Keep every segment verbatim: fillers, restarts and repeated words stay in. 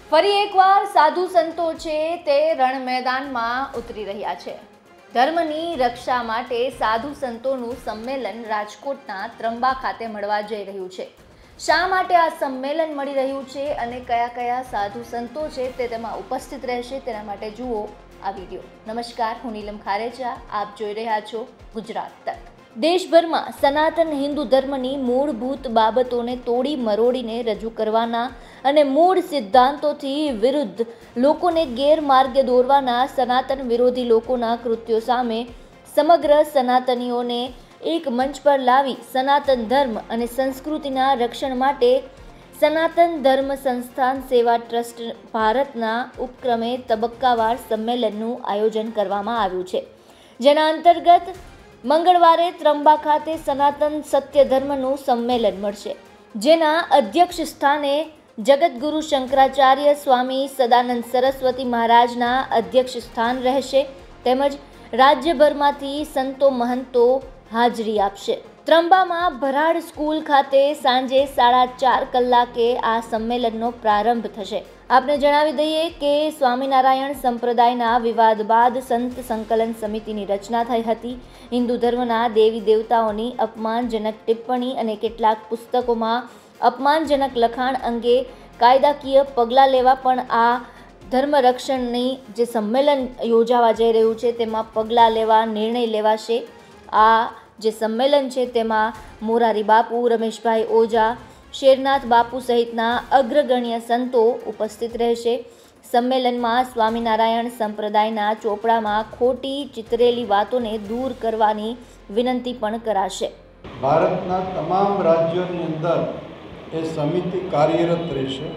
ફરી એકવાર સાધુ સંતો છે તે રણ મેદાનમાં ઉતરી રહ્યા છે। ધર્મની રક્ષા માટે સાધુ સંતોનું સંમેલન રાજકોટના ત્રંબા ખાતે મળવા જઈ રહ્યું છે। શા માટે આ સંમેલન મળી રહ્યું છે અને કયા કયા સાધુ સંતો છે તે તેમાં ઉપસ્થિત રહેશે તેના માટે જુઓ આ વિડીયો। નમસ્કાર, હું નીલમ ખારેચા, આપ જોઈ રહ્યા છો ગુજરાત તક। દેશભરમાં સનાતન હિન્દુ ધર્મની મૂળભૂત બાબતોને તોડી મરોડીને રજૂ કરવાના અને મૂળ સિદ્ધાંતોથી વિરુદ્ધ લોકોને ગેરમાર્ગે દોરવાના સનાતન વિરોધી લોકોના કૃત્યો સામે સમગ્ર સનાતનીઓને એક મંચ પર લાવી સનાતન ધર્મ અને સંસ્કૃતિના રક્ષણ માટે સનાતન ધર્મ સંસ્થાન સેવા ટ્રસ્ટ ભારતના ઉપક્રમે તબક્કાવાર સંમેલનનું આયોજન કરવામાં આવ્યું છે, જેના અંતર્ગત મંગળવારે ત્રંબા ખાતે સનાતન સત્ય ધર્મનું સંમેલન મળશે, જેના અધ્યક્ષ સ્થાને જગતગુરુ શંકરાચાર્ય સ્વામી સદાનંદ સરસ્વતી મહારાજના અધ્યક્ષ સ્થાન રહેશે, તેમજ રાજ્યભરમાંથી સંતો મહંતો હાજરી આપશે। ત્રંબામાં ભરાડ સ્કૂલ ખાતે સાંજે સાડા ચાર કલાકે આ સંમેલનનો પ્રારંભ થશે। આપને જણાવી દઈએ કે સ્વામિનારાયણ સંપ્રદાયના વિવાદ બાદ સંત સંકલન સમિતિની રચના થઈ હતી। હિન્દુ ધર્મના દેવી દેવતાઓની અપમાનજનક ટિપ્પણી અને કેટલાક પુસ્તકોમાં અપમાનજનક લખાણ અંગે કાયદાકીય પગલાં લેવા પણ આ ધર્મ રક્ષણની જે સંમેલન યોજાવા જઈ રહ્યું છે તેમાં પગલાં લેવા નિર્ણય લેવાશે। આ જે સંમેલન છે તેમાં મોરારી બાપુ, રમેશભાઈ ઓઝા, શેરનાથ બાપુ સહિતના અગ્રગણ્ય સંતો ઉપસ્થિત રહેશે। સંમેલનમાં સ્વામિનારાયણ સંપ્રદાયના ચોપડામાં ખોટી ચિતરેલી વાતોને દૂર કરવાની વિનંતી પણ કરાશે। ભારતના તમામ રાજ્યોની અંદર એ સમિતિ કાર્યરત રહેશે।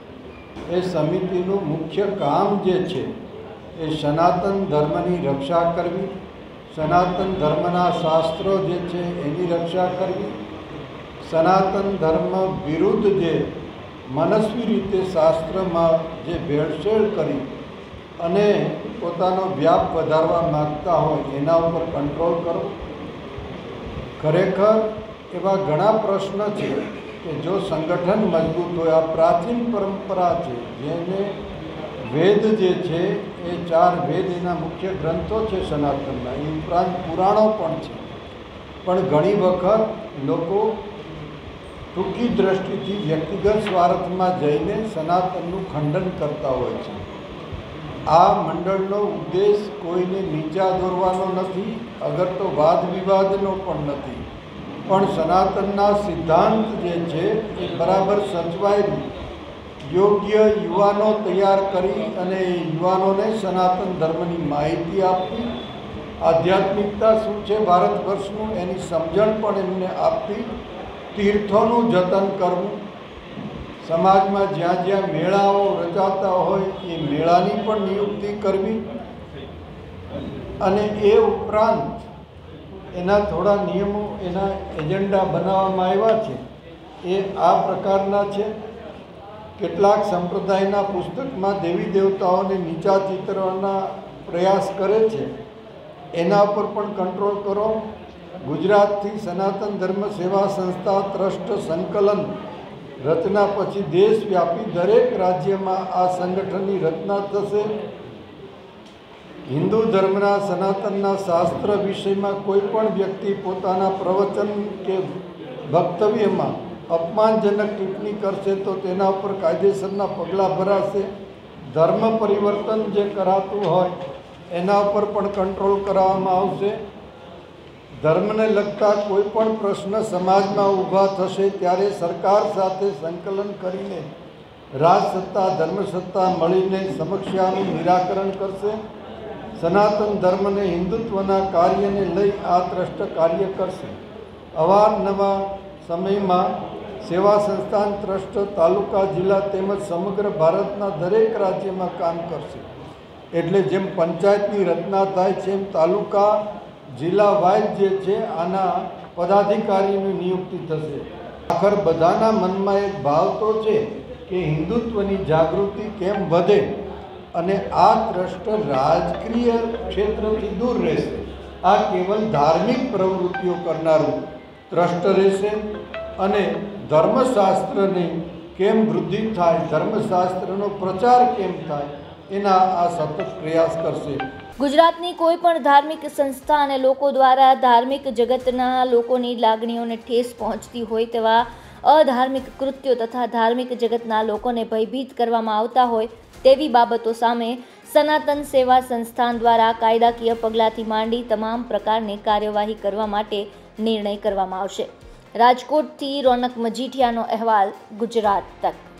એ સમિતિનું મુખ્ય કામ જે છે એ સનાતન ધર્મની રક્ષા કરવી, સનાતન ધર્મના શાસ્ત્રો જે છે એની રક્ષા કરવી, સનાતન ધર્મ વિરુદ્ધ જે મનસ્વી રીતે શાસ્ત્રમાં જે ભેળસેળ કરી અને પોતાનો વ્યાપ વધારવા માગતા હોય એના ઉપર કંટ્રોલ કરો। ખરેખર એવા ઘણા પ્રશ્ન છે કે જો સંગઠન મજબૂત હોય, આ પ્રાચીન પરંપરા છે જેને વેદ જે છે એ ચાર વેદ એના મુખ્ય ગ્રંથો છે સનાતનના, એ ઉપરાંત પુરાણો પણ છે, પણ ઘણી વખત લોકો ટૂંકી દ્રષ્ટિથી વ્યક્તિગત સ્વાર્થમાં જઈને સનાતનનું ખંડન કરતા હોય છે। આ મંડળનો ઉદ્દેશ કોઈને નીચા દોરવાનો નથી, અગર તો વાદ વિવાદનો પણ નથી, પણ સનાતનના સિદ્ધાંત જે છે એ બરાબર સચવાયેલું યોગ્ય યુવાનો તૈયાર કરી અને યુવાનોને સનાતન ધર્મની માહિતી આપવી, આધ્યાત્મિકતા શું છે ભારત વર્ષનું એની સમજણ પણ એમને આપવી, તીર્થોનું જતન કરવું, સમાજમાં જ્યાં જ્યાં મેળાઓ રચાતા હોય એ મેળાની પણ નિયુક્તિ કરવી, અને એ ઉપરાંત એના થોડા નિયમો, એના એજન્ડા બનાવવામાં આવ્યા છે એ આ પ્રકારના છે। કેટલાક સંપ્રદાયના પુસ્તકમાં દેવી દેવતાઓને નીચા ચિતરવાના પ્રયાસ કરે છે, એના ઉપર પણ કંટ્રોલ કરો। ગુજરાતથી સનાતન ધર્મ સેવા સંસ્થા ટ્રસ્ટ સંકલન રચના પછી દેશવ્યાપી દરેક રાજ્યમાં આ સંગઠનની રચના થશે। હિન્દુ ધર્મના સનાતનના શાસ્ત્ર વિષયમાં કોઈ પણ વ્યક્તિ પોતાના પ્રવચન કે વક્તવ્યમાં અપમાનજનક ટિપ્પણી કરશે તો તેના ઉપર કાયદેસરના પગલાં ભરાશે। ધર્મ પરિવર્તન જે કરાતું હોય એના ઉપર પણ કંટ્રોલ કરવામાં આવશે। ધર્મને લગતા કોઈ પણ પ્રશ્ન સમાજમાં ઊભા થશે ત્યારે સરકાર સાથે સંકલન કરીને રાજસત્તા ધર્મસત્તા મળીને સમસ્યાનું નિરાકરણ કરશે। સનાતન ધર્મને હિન્દુત્વના કાર્યને લઈ આ ટ્રસ્ટ કાર્ય કરશે। અવારનવાર સમયમાં સેવા સંસ્થાન ટ્રસ્ટ તાલુકા, જિલ્લા તેમજ સમગ્ર ભારતના દરેક રાજ્યમાં કામ કરશે। એટલે જેમ પંચાયતની રચના થાય છે એમ તાલુકા, જિલ્લા વાઇઝ જે છે આના પદાધિકારીની નિયુક્તિ થશે। આખર બધાના મનમાં એક ભાવ તો છે કે હિન્દુત્વની જાગૃતિ કેમ વધે અને આ ટ્રસ્ટ રાજકીય ક્ષેત્રથી દૂર રહેશે। આ કેવલ ધાર્મિક પ્રવૃત્તિઓ કરનારું ટ્રસ્ટ રહેશે અને ધર્મશાસ્ત્રની કેમ વૃદ્ધિ થાય, ધર્મશાસ્ત્રનો પ્રચાર કેમ થાય, એના આ સતત પ્રયાસ કરશે. ગુજરાતની કોઈ પણ ધાર્મિક સંસ્થા અને લોકો દ્વારા ધાર્મિક જગતના લોકોની લાગણીઓને ઠેસ પહોંચતી હોય તેવા અધાર્મિક કૃત્યો તથા ધાર્મિક જગતના લોકોને ભયભીત કરવામાં આવતા હોય તેવી બાબતો સામે સનાતન સેવા સંસ્થાન દ્વારા કાયદાકીય પગલાંથી માંડી તમામ પ્રકારની કાર્યવાહી કરવા માટે નિર્ણય કરવામાં આવશે. રાજકોટથી રોનક મજીઠિયાનો અહેવાલ, ગુજરાત તક.